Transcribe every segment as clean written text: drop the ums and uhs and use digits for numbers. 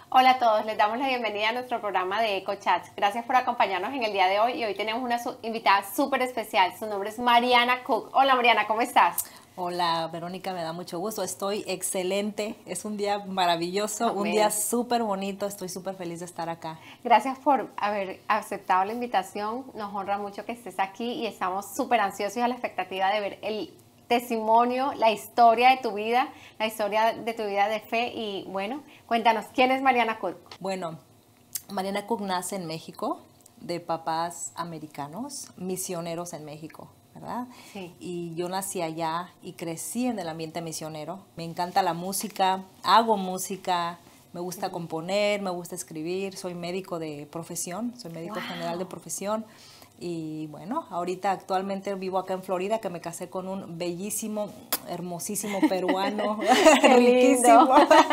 Hola a todos, les damos la bienvenida a nuestro programa de EcoChats. Gracias por acompañarnos en el día de hoy y hoy tenemos una invitada súper especial. Su nombre es Mariana Cook. Hola Mariana, ¿cómo estás? Hola Verónica, me da mucho gusto, estoy excelente, es un día maravilloso, un día Amén. súper bonito, estoy súper feliz de estar acá. Gracias por haber aceptado la invitación. Nos honra mucho que estés aquí y estamos súper ansiosos y a la expectativa de ver el testimonio, la historia de tu vida, la historia de tu vida de fe. Y bueno, cuéntanos, ¿quién es Mariana Cook? Bueno, Mariana Cook nace en México, de papás americanos, misioneros en México, ¿verdad? Sí. Y yo nací allá y crecí en el ambiente misionero. Me encanta la música, hago música, me gusta componer, me gusta escribir, soy médico de profesión, soy médico general de profesión. Y bueno, ahorita actualmente vivo acá en Florida, que me casé con un bellísimo, hermosísimo peruano, Qué lindo. riquísimo.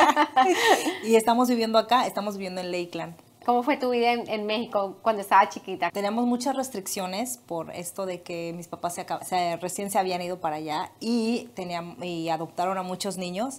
Y estamos viviendo acá, estamos viviendo en Lakeland. ¿Cómo fue tu vida en México cuando estaba chiquita? Teníamos muchas restricciones por esto de que mis papás recién se habían ido para allá y adoptaron a muchos niños.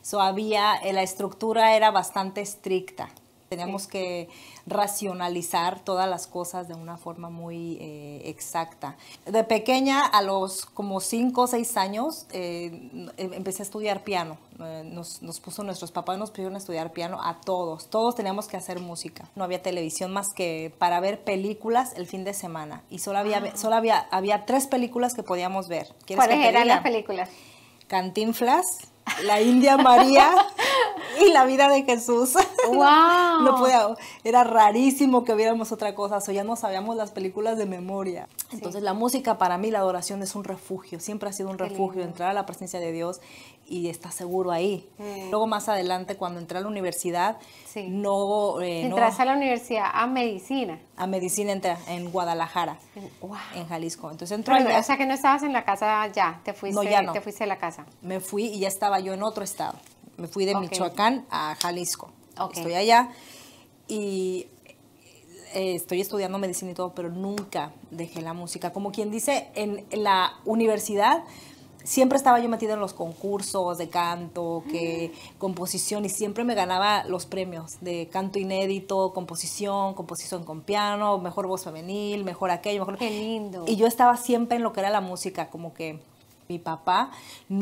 La estructura era bastante estricta. Teníamos que racionalizar todas las cosas de una forma muy exacta. De pequeña, a los como 5 o 6 años, empecé a estudiar piano. Nuestros papás nos pidieron estudiar piano a todos. Todos teníamos que hacer música. No había televisión más que para ver películas el fin de semana. Y había 3 películas que podíamos ver. ¿Quieres ¿Cuáles que te eran diga? las películas? Cantinflas, La India María y La Vida de Jesús. ¡Wow! No podía, era rarísimo que viéramos otra cosa, o ya no sabíamos las películas de memoria. Entonces la música para mí, la adoración es un refugio, siempre ha sido un refugio, entrar a la presencia de Dios y estar seguro ahí. Luego más adelante, cuando entré a la universidad, Sí. Entraste a la universidad a medicina. a medicina entré en Guadalajara, ¡Wow! en Jalisco. Entonces entré Pero, allá. o sea que no estabas en la casa ya, No, ya no. te fuiste de la casa. Me fui y ya estaba yo en otro estado. Me fui de Ok. Michoacán a Jalisco. Ok. Estoy allá y estoy estudiando medicina y todo, pero nunca dejé la música. Como quien dice, en la universidad siempre estaba yo metida en los concursos de canto, composición, y siempre me ganaba los premios de canto inédito, composición con piano, mejor voz femenil, mejor aquello, mejor... ¡Qué lindo! Y yo estaba siempre en lo que era la música, como que mi papá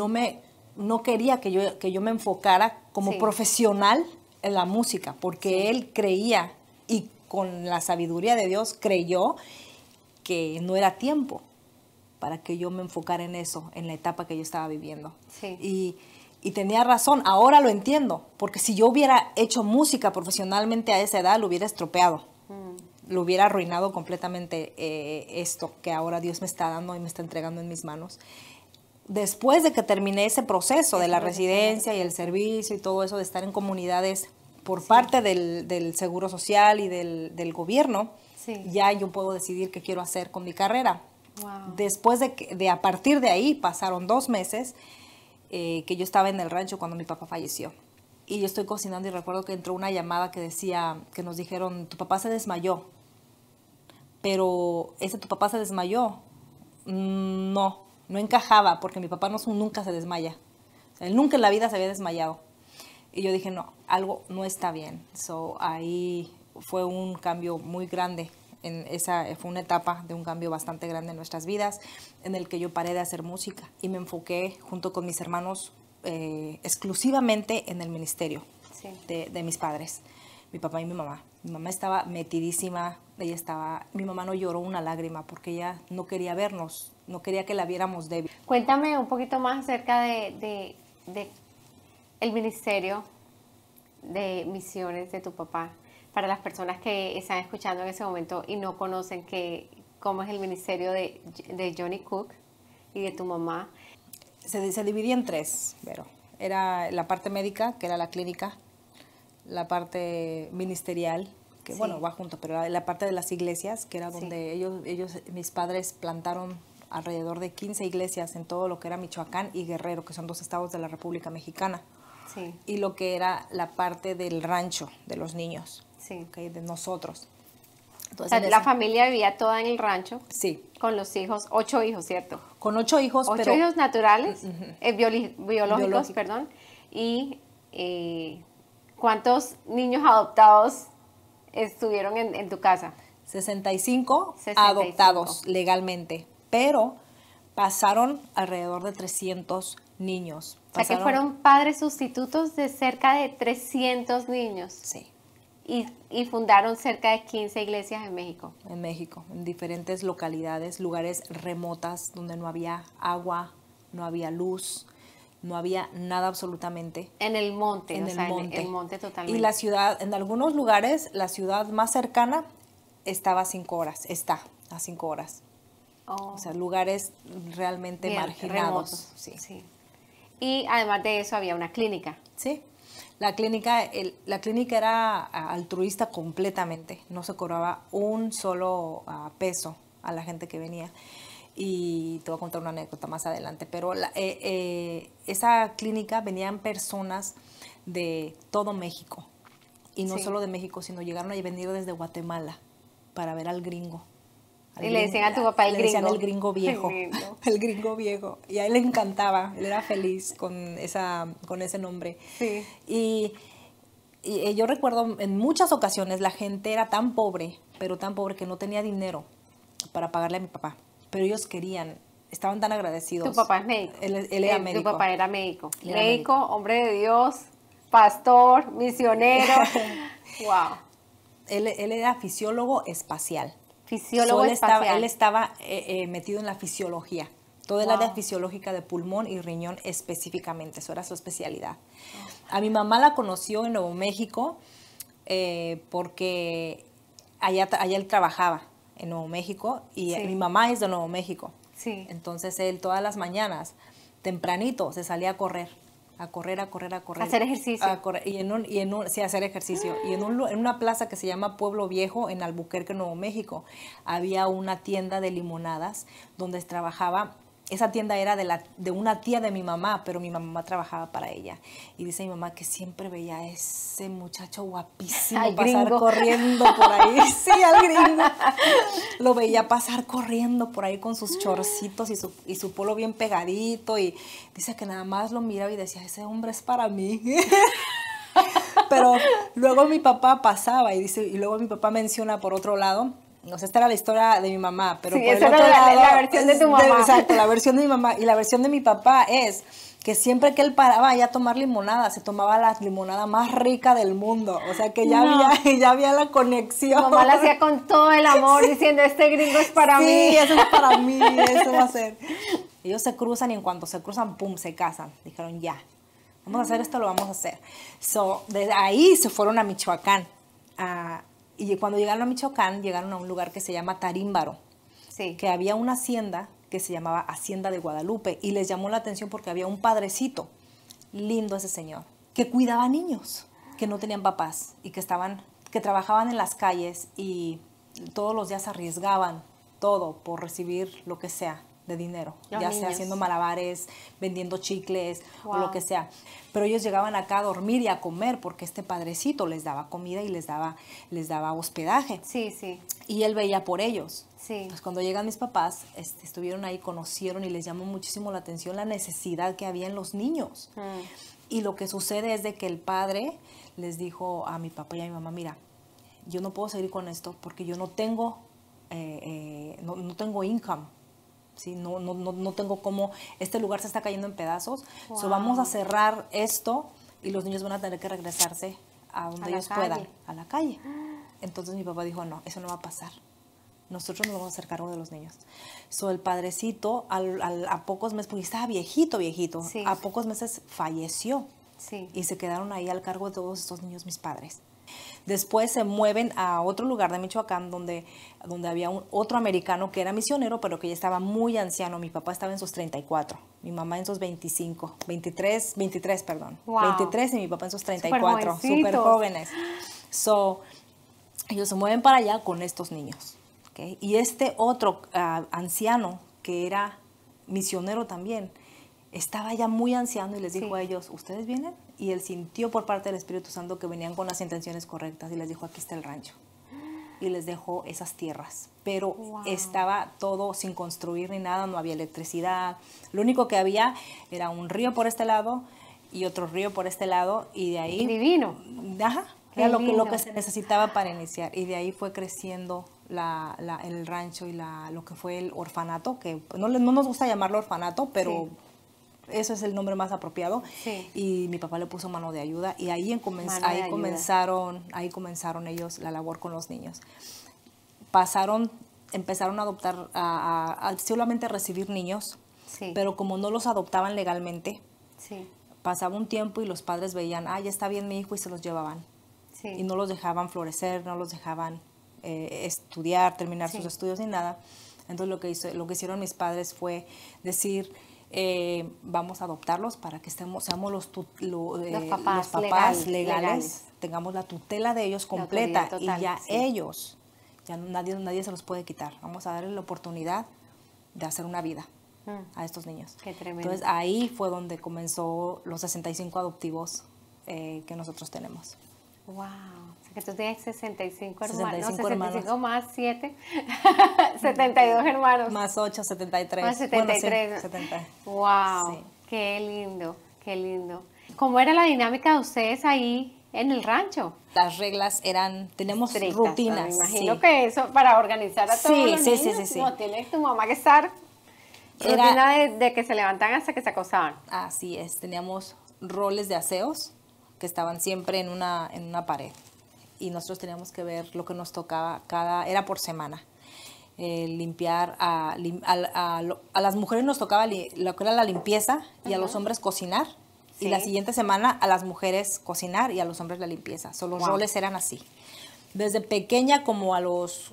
no quería que yo me enfocara como Sí. profesional en la música, porque él creía, y con la sabiduría de Dios creyó, que no era tiempo para que yo me enfocara en eso, en la etapa que yo estaba viviendo. Sí. Y tenía razón, ahora lo entiendo, porque si yo hubiera hecho música profesionalmente a esa edad, lo hubiera estropeado. Lo hubiera arruinado completamente esto que ahora Dios me está dando y me está entregando en mis manos. Después de que terminé ese proceso de la residencia y el servicio y todo eso, de estar en comunidades por parte del Seguro Social y del gobierno, Sí. ya yo puedo decidir qué quiero hacer con mi carrera. Wow. Después a partir de ahí, pasaron 2 meses que yo estaba en el rancho cuando mi papá falleció. Y yo estoy cocinando y recuerdo que entró una llamada que decía, que nos dijeron, tu papá se desmayó. Pero tu papá se desmayó. No encajaba, porque mi papá nunca se desmaya. O sea, él nunca en la vida se había desmayado. Y yo dije, no, algo no está bien. Ahí fue un cambio muy grande. Fue una etapa de un cambio bastante grande en nuestras vidas, en el que yo paré de hacer música y me enfoqué junto con mis hermanos exclusivamente en el ministerio Sí. de mis padres, mi papá y mi mamá. Mi mamá estaba metidísima, mi mamá no lloró una lágrima porque ella no quería vernos, no quería que la viéramos débil. Cuéntame un poquito más acerca de el ministerio de misiones de tu papá, para las personas que están escuchando en ese momento y no conocen cómo es el ministerio de Johnny Cook y de tu mamá. Se dividía en 3, pero era la parte médica, que era la clínica, la parte ministerial, que Sí. bueno, va junto, pero la parte de las iglesias, que era donde mis padres plantaron alrededor de 15 iglesias en todo lo que era Michoacán y Guerrero, que son 2 estados de la República Mexicana. Sí. Y lo que era la parte del rancho de los niños, Sí. ¿okay? De nosotros. O Entonces, sea, la familia vivía toda en el rancho sí, con los hijos, 8 hijos, ¿cierto? con 8 hijos, 8 pero hijos naturales, biológicos, Biológico. perdón, y ¿Cuántos niños adoptados estuvieron en tu casa? 65 65 adoptados legalmente, pero pasaron alrededor de 300 niños. O sea que fueron padres sustitutos de cerca de 300 niños. Sí, Y fundaron cerca de 15 iglesias en México. en México, en diferentes localidades, lugares remotas donde no había agua, no había luz, no había nada absolutamente. En el monte, En o el sea, monte. en el monte totalmente. Y la ciudad, en algunos lugares, la ciudad más cercana estaba a 5 horas, está a 5 horas. Oh, O sea, lugares realmente bien, marginados. remotos. Sí. Sí. Y además de eso había una clínica. Sí. La clínica era altruista completamente. No se cobraba un solo peso a la gente que venía. Y te voy a contar una anécdota más adelante. Pero esa clínica venían personas de todo México. Y no Sí. solo de México, sino llegaron a venir desde Guatemala para ver al gringo. Y le decían a tu papá el Le decían gringo. el gringo viejo. Qué lindo. El gringo viejo. Y a él le encantaba. Él era feliz con ese nombre. Sí. Y yo recuerdo en muchas ocasiones la gente era tan pobre, pero tan pobre que no tenía dinero para pagarle a mi papá. Pero ellos querían, estaban tan agradecidos. Tu papá es médico. Él era médico. Tu papá era médico. Él era Médico, hombre de Dios, pastor, misionero. Wow. Él era fisiólogo espacial. Fisiólogo espacial. Él estaba metido en la fisiología. Todo el área Wow. fisiológica de pulmón y riñón específicamente. Eso era su especialidad. A mi mamá la conoció en Nuevo México porque allá él trabajaba en Nuevo México y Sí. mi mamá es de Nuevo México. Sí. Entonces él todas las mañanas, tempranito, se salía a correr. A correr. Hacer ejercicio. A correr, sí, hacer ejercicio. Y en una plaza que se llama Pueblo Viejo, en Albuquerque, Nuevo México, había una tienda de limonadas donde trabajaba. Esa tienda era de una tía de mi mamá, pero mi mamá trabajaba para ella. Y dice mi mamá que siempre veía a ese muchacho guapísimo Al pasar gringo. corriendo por ahí. Sí, al gringo. Lo veía pasar corriendo por ahí con sus chorcitos y su polo bien pegadito. Y dice que nada más lo miraba y decía, ese hombre es para mí. Pero luego mi papá pasaba y luego mi papá menciona por otro lado. No sé, esta era la historia de mi mamá, pero Sí, por el esa otro era la lado, versión de tu mamá. exacto, la versión de mi mamá. Y la versión de mi papá es que siempre que él paraba allá a tomar limonada, se tomaba la limonada más rica del mundo. O sea que ya, No. ya había la conexión. Tu mamá la hacía con todo el amor, diciendo, este gringo es para Sí, mí. eso es para mí, eso va a ser. Ellos se cruzan y en cuanto se cruzan, pum, se casan. Dijeron, ya, vamos a hacer esto, lo vamos a hacer. So, desde ahí se fueron a Michoacán. Y cuando llegaron a Michoacán, llegaron a un lugar que se llama Tarímbaro, Sí. que había una hacienda que se llamaba Hacienda de Guadalupe, y les llamó la atención porque había un padrecito, lindo ese señor, que cuidaba niños que no tenían papás y que trabajaban en las calles y todos los días arriesgaban todo por recibir lo que sea de dinero, Los ya sea niños. haciendo malabares, vendiendo chicles o Wow. lo que sea. Pero ellos llegaban acá a dormir y a comer porque este padrecito les daba comida y les daba hospedaje. Sí, sí, Y él veía por ellos. sí. Pues cuando llegan mis papás, estuvieron ahí, conocieron y les llamó muchísimo la atención la necesidad que había en los niños. Mm. Y lo que sucede es de que el padre les dijo a mi papá y a mi mamá, mira, yo no puedo seguir con esto porque yo no tengo income. ¿Sí? No tengo cómo, este lugar se está cayendo en pedazos, Wow. so vamos a cerrar esto y los niños van a tener que regresarse a donde A la ellos calle. puedan, a la calle. Entonces mi papá dijo, no, eso no va a pasar. Nosotros nos vamos a hacer cargo de los niños. So, el padrecito, a pocos meses, porque estaba viejito, Sí. a pocos meses falleció. Sí. Y se quedaron ahí al cargo de todos estos niños mis padres. Después se mueven a otro lugar de Michoacán donde había otro americano que era misionero, pero que ya estaba muy anciano. Mi papá estaba en sus 34, mi mamá en sus 23, perdón. Wow. 23 y mi papá en sus 34, Superjovencitos. súper jóvenes. So, ellos se mueven para allá con estos niños. ¿Okay? Y este otro anciano, que era misionero también, estaba ya muy anciano y les dijo Sí. a ellos, ¿ustedes vienen? Y él sintió por parte del Espíritu Santo que venían con las intenciones correctas y les dijo, aquí está el rancho. Y les dejó esas tierras. Pero Wow. estaba todo sin construir ni nada, no había electricidad. Lo único que había era un río por este lado y otro río por este lado, y de ahí... Divino. Ajá, Qué era lo lindo. que se necesitaba para iniciar, y de ahí fue creciendo el rancho y lo que fue el orfanato, que no nos gusta llamarlo orfanato, pero... Sí. Eso es el nombre más apropiado. Sí. Y mi papá le puso mano de ayuda y ahí, Mano de ayuda. ahí comenzaron ellos la labor con los niños. Empezaron a adoptar, a solamente recibir niños, Sí. pero como no los adoptaban legalmente, Sí. pasaba un tiempo y los padres veían, ya está bien mi hijo, y se los llevaban. Sí. Y no los dejaban florecer, no los dejaban estudiar, terminar Sí. sus estudios ni nada. Entonces lo que hicieron mis padres fue decir, vamos a adoptarlos para que seamos los papás legales, tengamos la tutela de ellos completa, autoridad total, y ya sí. ellos, ya nadie se los puede quitar. Vamos a darles la oportunidad de hacer una vida a estos niños. Qué tremendo. Entonces ahí fue donde comenzó los 65 adoptivos que nosotros tenemos. Wow. O sea que tú tienes 65 hermanos. 65 no, 65 hermanos. más 7. 72 hermanos. Más 8, 73. Más 73. Bueno, sí, 70. Wow. Sí. Qué lindo, qué lindo. ¿Cómo era la dinámica de ustedes ahí en el rancho? Las reglas teníamos Estrictas, rutinas. Me imagino sí. que eso, para organizar a todos Sí, los sí, niños, sí. no, tiene tu mamá que estar Era- rutina de que se levantan hasta que se acostaban. Así es, teníamos roles de aseos que estaban siempre en una pared, y nosotros teníamos que ver lo que nos tocaba era por semana. Limpiar, a las mujeres nos tocaba lo que era la limpieza, y a los hombres cocinar. Sí. Y la siguiente semana a las mujeres cocinar y a los hombres la limpieza. Los roles eran así. Desde pequeña, como a los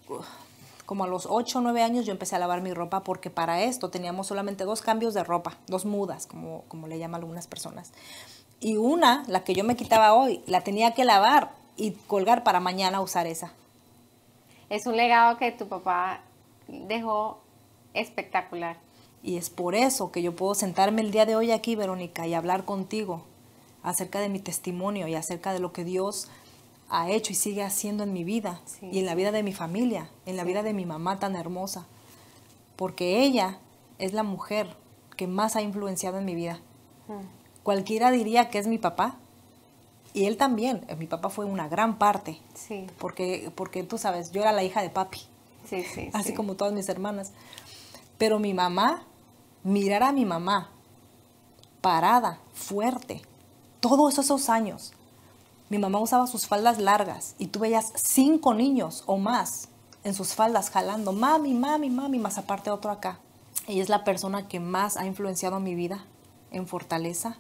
8 o 9 años, yo empecé a lavar mi ropa, porque para esto teníamos solamente 2 cambios de ropa, 2 mudas, como le llaman algunas personas. Y la que yo me quitaba hoy, la tenía que lavar y colgar para mañana usar esa. Es un legado que tu papá dejó espectacular. Y es por eso que yo puedo sentarme el día de hoy aquí, Verónica, y hablar contigo acerca de mi testimonio y acerca de lo que Dios ha hecho y sigue haciendo en mi vida, Sí, y en la vida de mi familia, en la vida de mi mamá tan hermosa. Porque ella es la mujer que más ha influenciado en mi vida. Cualquiera diría que es mi papá, y él también. Mi papá fue una gran parte, Sí, porque tú sabes, yo era la hija de papi, sí, sí. así sí. como todas mis hermanas. Pero mi mamá, mirar a mi mamá parada, fuerte, todos esos años. Mi mamá usaba sus faldas largas y tú veías 5 niños o más en sus faldas jalando, mami, mami, mami, más aparte otro acá. Ella es la persona que más ha influenciado mi vida en fortaleza,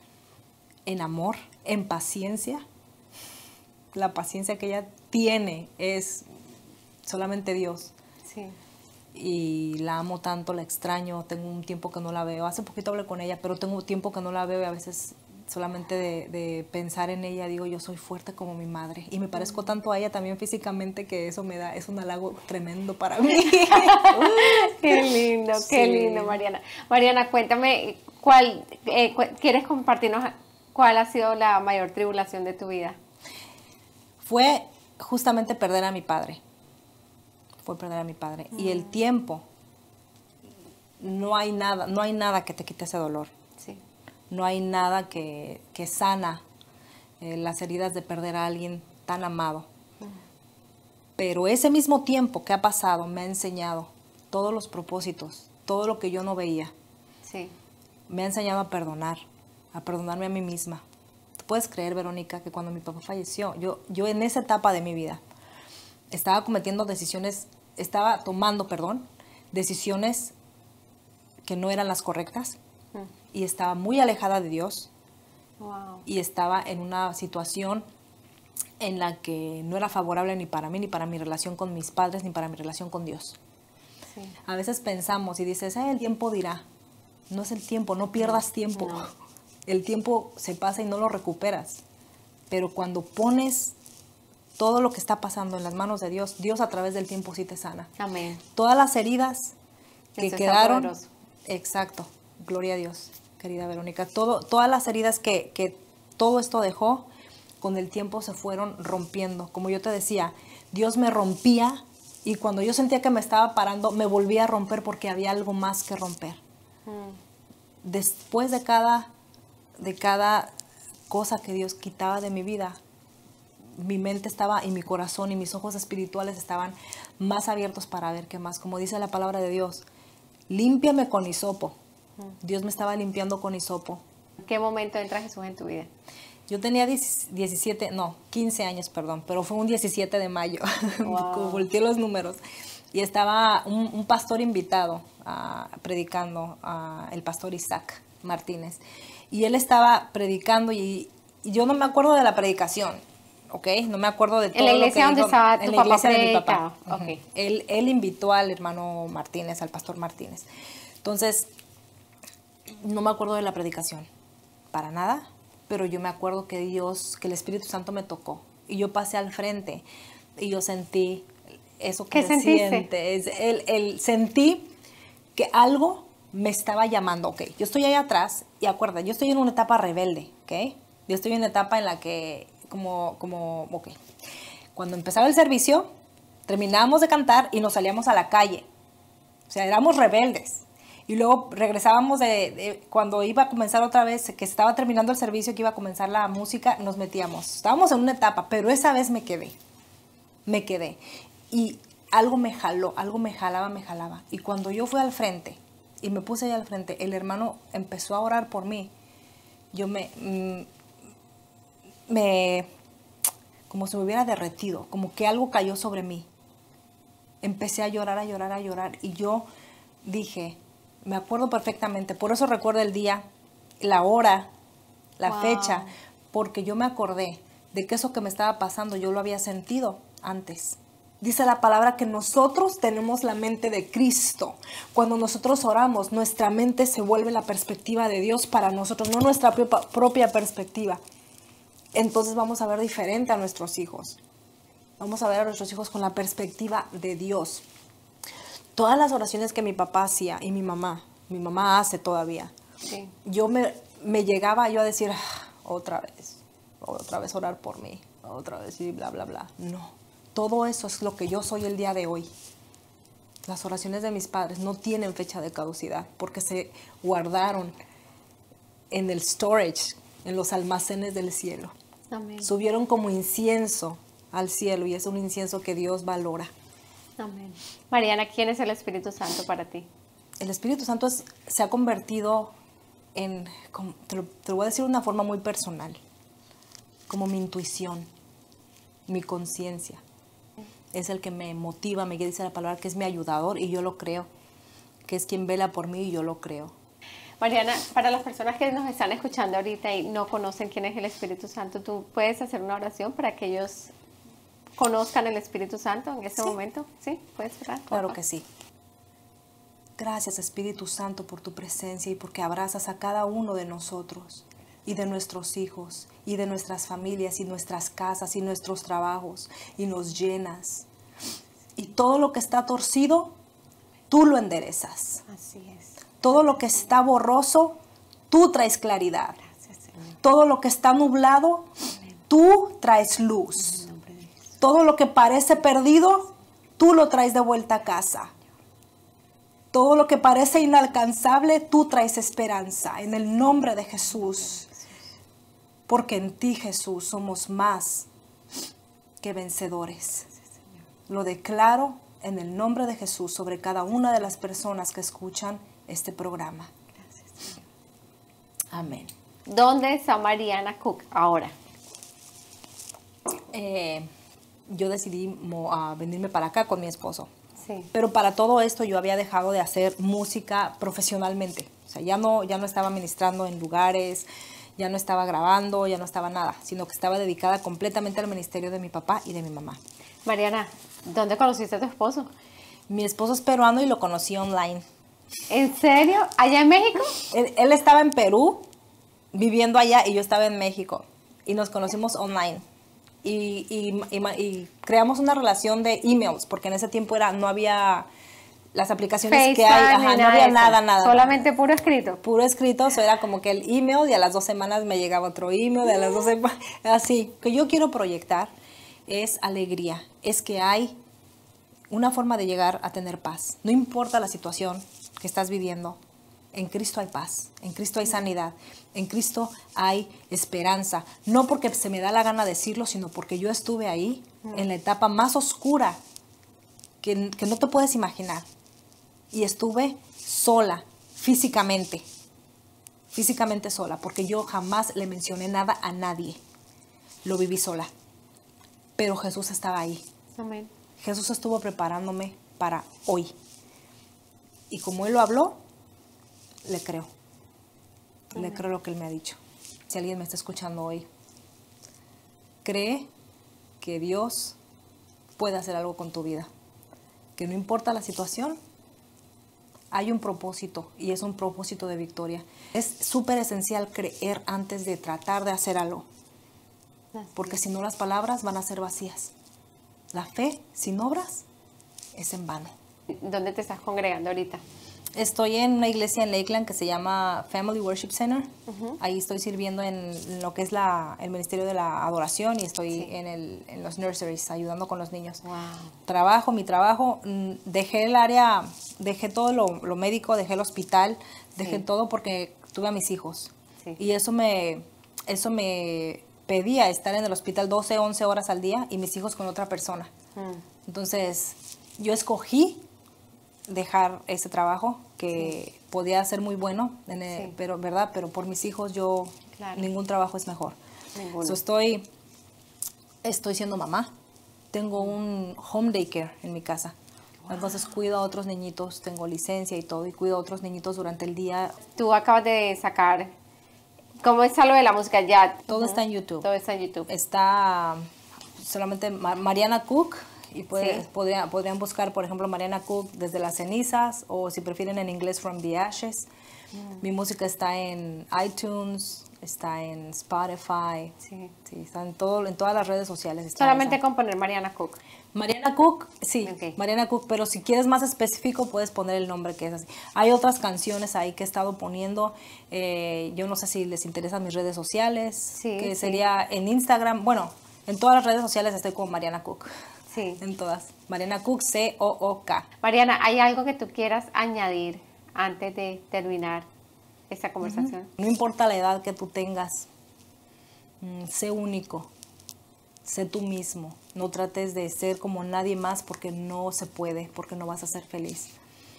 en amor, en paciencia. La paciencia que ella tiene es solamente Dios. Sí. Y la amo tanto, la extraño, tengo un tiempo que no la veo. Hace poquito hablé con ella, pero tengo un tiempo que no la veo, y a veces solamente de pensar en ella digo, yo soy fuerte como mi madre. Y me parezco tanto a ella también físicamente, que eso es un halago tremendo para mí. Qué lindo, qué Sí. lindo, Mariana. Mariana, cuéntame, ¿quieres compartirnos cuál ha sido la mayor tribulación de tu vida? Fue justamente perder a mi padre. Y el tiempo, no hay nada que te quite ese dolor. Sí. No hay nada que sana las heridas de perder a alguien tan amado. Pero ese mismo tiempo que ha pasado me ha enseñado todos los propósitos, todo lo que yo no veía. Sí. Me ha enseñado a perdonarme a mí misma. ¿Tú puedes creer, Verónica, que cuando mi papá falleció, yo en esa etapa de mi vida estaba tomando decisiones que no eran las correctas, y estaba muy alejada de Dios, Wow. y estaba en una situación en la que no era favorable ni para mí, ni para mi relación con mis padres, ni para mi relación con Dios. Sí. A veces pensamos y dices, el tiempo dirá. No es el tiempo, no pierdas tiempo. no. El tiempo se pasa y no lo recuperas. Pero cuando pones todo lo que está pasando en las manos de Dios, Dios a través del tiempo sí te sana. Amén. Todas las heridas que Eso está quedaron, poderoso. exacto, gloria a Dios, querida Verónica, todas las heridas que todo esto dejó, con el tiempo se fueron rompiendo. Como yo te decía, Dios me rompía, y cuando yo sentía que me estaba parando, me volvía a romper, porque había algo más que romper. Después de cada de cada cosa que Dios quitaba de mi vida, mi mente estaba y mi corazón y mis ojos espirituales estaban más abiertos para ver qué más. Como dice la palabra de Dios, límpiame con hisopo. Dios me estaba limpiando con hisopo. ¿En qué momento entra Jesús en tu vida? Yo tenía 15 años, perdón, pero fue un 17 de mayo, Wow. como volteé los números. Y estaba un pastor invitado predicando, el pastor Isaac Martínez. Y él estaba predicando y yo no me acuerdo de la predicación, ¿ok? No me acuerdo de todo ¿En la iglesia lo que donde dijo. estaba tu En la papá iglesia de mi papá. predicaba? Ujú. Ok. Él invitó al hermano Martínez, al pastor Martínez. Entonces, no me acuerdo de la predicación, para nada, pero yo me acuerdo que el Espíritu Santo me tocó y yo pasé al frente y yo sentí eso que ¿Qué se sentiste? siente. Sentí que algo me estaba llamando, ok. Yo estoy ahí atrás y acuerda, yo estoy en una etapa rebelde, ok. Yo estoy en una etapa en la que, ok. Cuando empezaba el servicio, terminábamos de cantar y nos salíamos a la calle. O sea, éramos rebeldes. Y luego regresábamos cuando iba a comenzar otra vez, que estaba terminando el servicio, que iba a comenzar la música, nos metíamos. Estábamos en una etapa, pero esa vez me quedé. Y algo me jaló, algo me jalaba. Y cuando yo fui al frente y me puse ahí al frente, el hermano empezó a orar por mí. Yo como si me hubiera derretido, como que algo cayó sobre mí. Empecé a llorar. Y yo dije, me acuerdo perfectamente, por eso recuerdo el día, la hora, la Wow. fecha, porque yo me acordé de que eso que me estaba pasando yo lo había sentido antes. Dice la palabra que nosotros tenemos la mente de Cristo. Cuando nosotros oramos, nuestra mente se vuelve la perspectiva de Dios para nosotros, no nuestra propia perspectiva. Entonces vamos a ver diferente a nuestros hijos. Vamos a ver a nuestros hijos con la perspectiva de Dios. Todas las oraciones que mi papá hacía y mi mamá hace todavía, Sí. yo me llegaba yo a decir, otra vez orar por mí, otra vez y bla, bla, bla. No, todo eso es lo que yo soy el día de hoy. Las oraciones de mis padres no tienen fecha de caducidad porque se guardaron en el storage, en los almacenes del cielo. Amén. Subieron como incienso al cielo y es un incienso que Dios valora. Amén. Mariana, ¿quién es el Espíritu Santo para ti? El Espíritu Santo se ha convertido te lo voy a decir de una forma muy personal, como mi intuición, mi conciencia. Es el que me motiva, me dice la palabra que es mi ayudador y yo lo creo, que es quien vela por mí y yo lo creo. Mariana, para las personas que nos están escuchando ahorita y no conocen quién es el Espíritu Santo, ¿tú puedes hacer una oración para que ellos conozcan el Espíritu Santo en ese momento? ¿Sí? ¿Puedes orar? Claro que sí. Gracias, Espíritu Santo, por tu presencia y porque abrazas a cada uno de nosotros y de nuestros hijos y de nuestras familias y nuestras casas y nuestros trabajos y nos llenas. Y todo lo que está torcido, tú lo enderezas. Así es. Todo lo que está borroso, tú traes claridad. Gracias, Señor. Todo lo que está nublado, tú traes luz. En el nombre de Jesús. Todo lo que parece perdido, tú lo traes de vuelta a casa. Todo lo que parece inalcanzable, tú traes esperanza. En el nombre de Jesús. Porque en ti, Jesús, somos más que vencedores. Lo declaro en el nombre de Jesús sobre cada una de las personas que escuchan este programa. Gracias, Señor. Amén. ¿Dónde está Mariana Cook ahora? Yo decidí venirme para acá con mi esposo. Sí. Pero para todo esto yo había dejado de hacer música profesionalmente. O sea, ya no estaba ministrando en lugares, ya no estaba grabando, ya no estaba nada, sino que estaba dedicada completamente al ministerio de mi papá y de mi mamá. Mariana, ¿dónde conociste a tu esposo? Mi esposo es peruano y lo conocí online. ¿En serio? ¿Allá en México? Él estaba en Perú, viviendo allá, y yo estaba en México. Y nos conocimos online. Y creamos una relación de emails, porque en ese tiempo no había las aplicaciones que hay. FaceTime, No había nada. Solamente puro escrito. Puro escrito, eso era como que el email y a las 2 semanas me llegaba otro email, y a las 2 semanas, así. Que yo quiero proyectar es alegría, es que hay una forma de llegar a tener paz. No importa la situación que estás viviendo, en Cristo hay paz, en Cristo hay sanidad, En Cristo hay esperanza. No porque se me da la gana decirlo, sino porque yo estuve ahí en la etapa más oscura que no te puedes imaginar. Y estuve sola, físicamente sola, porque yo jamás le mencioné nada a nadie. Lo viví sola. Pero Jesús estaba ahí. Amén. Jesús estuvo preparándome para hoy. Y como Él lo habló, le creo. Le creo lo que Él me ha dicho. Si alguien me está escuchando hoy, cree que Dios puede hacer algo con tu vida. Que no importa la situación, hay un propósito y es un propósito de victoria. Es súper esencial creer antes de tratar de hacer algo. Porque si no, las palabras van a ser vacías. La fe sin obras es en vano. ¿Dónde te estás congregando ahorita? Estoy en una iglesia en Lakeland que se llama Family Worship Center. Ahí estoy sirviendo en lo que es el ministerio de la adoración y estoy en los nurseries ayudando con los niños. Wow. Mi trabajo, dejé el área, dejé todo lo médico, dejé el hospital, dejé todo porque tuve a mis hijos. Sí. Y eso me pedía estar en el hospital 12, 11 horas al día y mis hijos con otra persona. Entonces, yo escogí dejar ese trabajo que podía ser muy bueno, pero por mis hijos ningún trabajo es mejor. So, estoy siendo mamá. Tengo un home daycare en mi casa. Wow. Entonces cuido a otros niñitos, tengo licencia y todo, y cuido a otros niñitos durante el día. Tú acabas de sacar, ¿cómo está lo de la música ya? Todo está en YouTube. Todo está en YouTube. Está solamente Mariana Cook. Y podrían buscar, por ejemplo, Mariana Cook desde las cenizas, o si prefieren en inglés, From the Ashes. Mi música está en iTunes, está en Spotify, está en todas las redes sociales. Solamente con poner Mariana Cook. Mariana Cook, sí, Mariana Cook, pero si quieres más específico puedes poner el nombre que es así. Hay otras canciones ahí que he estado poniendo, yo no sé si les interesan mis redes sociales, sería en Instagram, bueno, en todas las redes sociales estoy como Mariana Cook. Sí. En todas. Mariana Cook, C-O-O-K. Mariana, ¿hay algo que tú quieras añadir antes de terminar esta conversación? No importa la edad que tú tengas, sé único, sé tú mismo. No trates de ser como nadie más porque no se puede, porque no vas a ser feliz.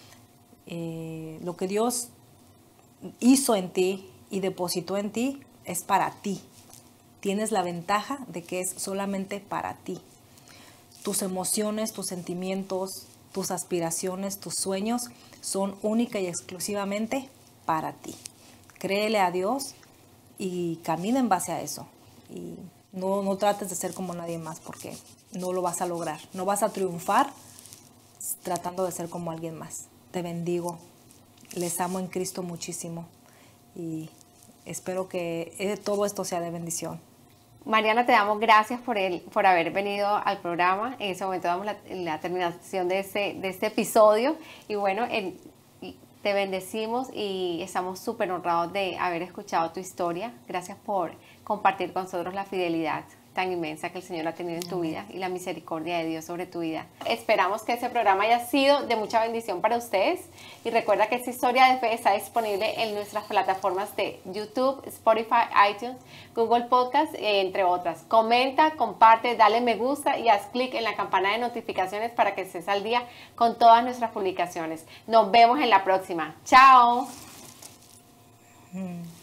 Lo que Dios hizo en ti y depositó en ti es para ti. Tienes la ventaja de que es solamente para ti. Tus emociones, tus sentimientos, tus aspiraciones, tus sueños son única y exclusivamente para ti. Créele a Dios y camina en base a eso. Y no trates de ser como nadie más porque no lo vas a lograr. No vas a triunfar tratando de ser como alguien más. Te bendigo. Les amo en Cristo muchísimo. Y espero que todo esto sea de bendición. Mariana, te damos gracias por haber venido al programa. En ese momento damos la terminación de este episodio. Y bueno, te bendecimos y estamos súper honrados de haber escuchado tu historia. Gracias por compartir con nosotros la fidelidad tan inmensa que el Señor ha tenido en tu vida y la misericordia de Dios sobre tu vida. Esperamos que este programa haya sido de mucha bendición para ustedes y recuerda que esta historia de fe está disponible en nuestras plataformas de YouTube, Spotify, iTunes, Google Podcast, entre otras. Comenta, comparte, dale me gusta y haz clic en la campana de notificaciones para que estés al día con todas nuestras publicaciones. Nos vemos en la próxima. ¡Chao!